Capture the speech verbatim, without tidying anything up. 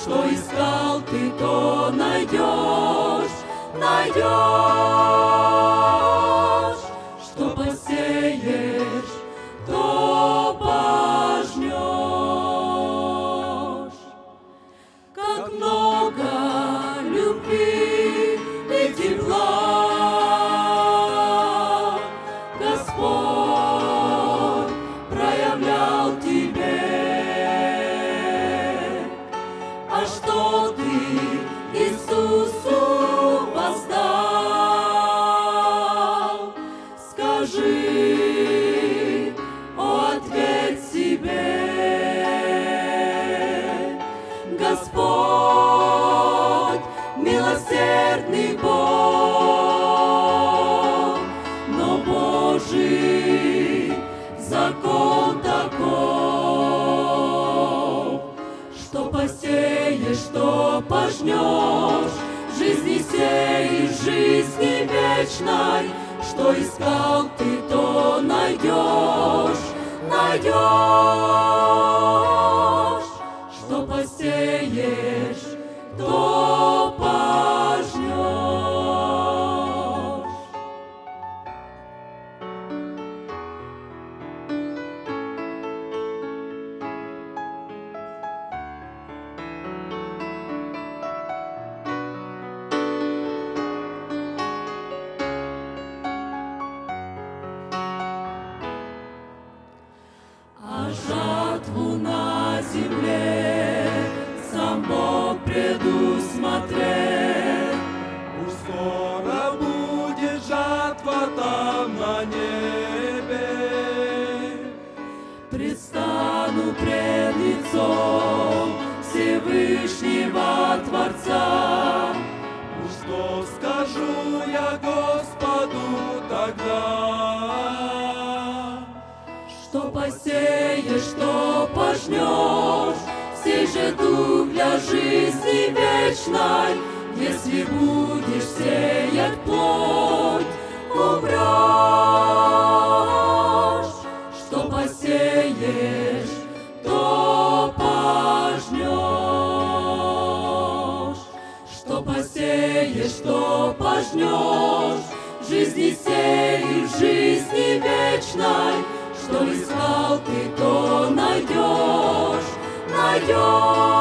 что искал ты, то найдешь, найдешь, что посеешь, то пожнешь. Как много любви и тепла Господь проявлял тебе. А что ты Иисусу воздал? Скажи, о, ответь себе. Господь, милосердный Бог, но Божий закон таков, что посеешь, что пожнешь, жизни сей, жизни вечной, что искал ты, то найдешь, найдешь, что посеешь, то пожнешь. А жатву на земле сам Бог предусмотрел. Уж скоро будет жатва там на небе. Предстану пред лицом Всевышнего Творца. Уж что скажу я Господу тогда? Что посеешь, что пожнешь, сей же дух для жизни вечной. Если будешь сеять плоть, умрешь. Что посеешь, то пожнешь. Что посеешь, то пожнешь, жизни сей, жизни вечной. Что искал ты, то найдешь, найдешь.